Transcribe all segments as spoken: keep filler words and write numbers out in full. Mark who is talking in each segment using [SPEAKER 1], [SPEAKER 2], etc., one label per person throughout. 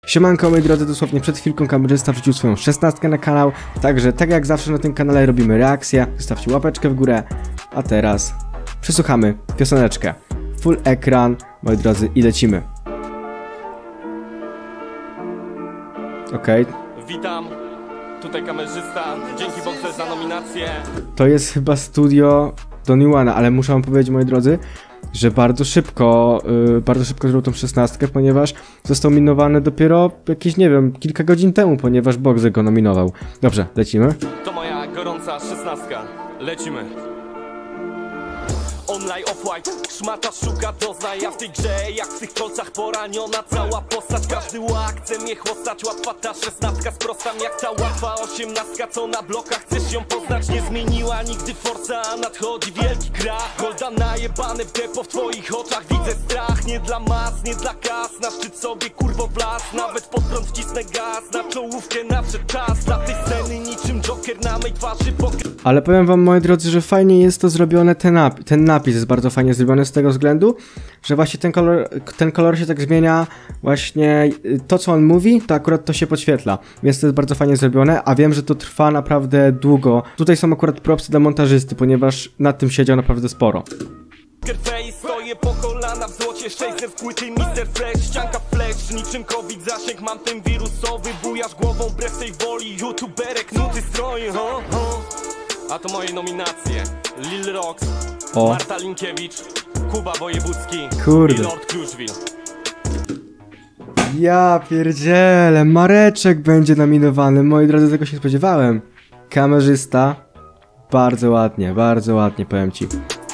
[SPEAKER 1] Siemanko moi drodzy, dosłownie przed chwilką kamerzysta wrzucił swoją szesnastkę na kanał, także tak jak zawsze na tym kanale robimy reakcję, zostawcie łapeczkę w górę, a teraz przesłuchamy pioseneczkę. Full ekran, moi drodzy, i lecimy. Okej. Okay.
[SPEAKER 2] Witam, tutaj kamerzysta, dzięki Boxer za nominację.
[SPEAKER 1] To jest chyba studio Don Juana, ale muszę wam powiedzieć, moi drodzy, że bardzo szybko, yy, bardzo szybko zrobił tą szesnastkę, ponieważ został minowany dopiero jakieś, nie wiem, kilka godzin temu, ponieważ Boxer go nominował. Dobrze, lecimy.
[SPEAKER 2] To moja gorąca szesnastka, lecimy. Online, offline, szmata szuka dozna. Ja w tej grze, jak w tych kolcach poraniona cała postać. Każdy łak chce mnie chłostać. Łatwa ta szesnastka, sprostam jak ta łatwa osiemnastka, co na blokach chcesz ją poznać. Nie zmieniła nigdy forsa, a nadchodzi wielki krach. Golda najebane w depo, w twoich oczach widzę strach. Nie dla mas, nie dla kas, na szczyt sobie kurwo wlazł. Nawet pod prąd wcisnę gaz, na czołówkę nadszedł czas. Dla tej sceny niczym Joker na mej twarzy pokry... Ale powiem wam, moi drodzy, że fajnie jest to zrobione, ten, nap ten napis jest bardzo fajnie zrobiony z tego względu, że właśnie ten kolor, ten kolor się tak zmienia, właśnie to co on mówi, to akurat to się podświetla, więc to jest bardzo fajnie zrobione, a wiem, że to trwa naprawdę długo. Tutaj są akurat propsy dla montażysty, ponieważ nad tym siedział naprawdę sporo. Stoję po kolana w złocie, sześćset płyty mister Fresh, ścianka flash, niczym COVID zasięg, mam ten wirusowy, bujasz głową wbrew tej woli, youtuberek, nuty stroje, ho, ho. A to moje nominacje: Lil Rox, o. Marta Linkiewicz, Kuba Wojewódzki,
[SPEAKER 1] kurde,
[SPEAKER 2] i Lord Kruszwil.
[SPEAKER 1] Ja pierdzielę, Mareczek będzie nominowany, moi drodzy, tego się nie spodziewałem. Kamerzysta, bardzo ładnie, bardzo ładnie, powiem ci.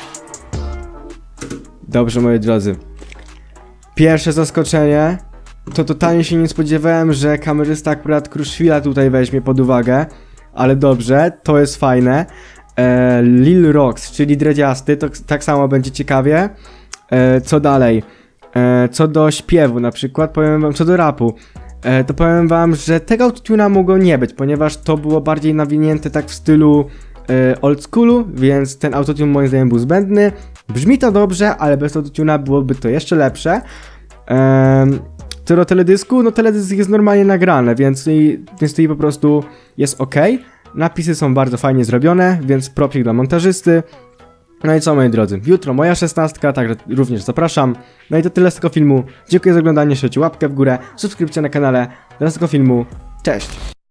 [SPEAKER 1] Dobrze, moi drodzy. Pierwsze zaskoczenie, to totalnie się nie spodziewałem, że kamerzysta akurat Kruszwila tutaj weźmie pod uwagę. Ale dobrze, to jest fajne. e, Lil Rox, czyli dredziasty, to tak samo będzie ciekawie. e, Co dalej? E, co do śpiewu na przykład, powiem wam, co do rapu, e, to powiem wam, że tego autotuna mogło nie być, ponieważ to było bardziej nawinięte tak w stylu e, old schoolu, więc ten autotune moim zdaniem był zbędny. Brzmi to dobrze, ale bez autotuna byłoby to jeszcze lepsze. e, Co do teledysku, no teledysk jest normalnie nagrane, więc, więc tutaj po prostu jest ok. Napisy są bardzo fajnie zrobione, więc propik dla montażysty. No i co, moi drodzy, jutro moja szesnastka, także również zapraszam. No i to tyle z tego filmu. Dziękuję za oglądanie, trzymajcie łapkę w górę, subskrypcja na kanale. Do następnego filmu, cześć!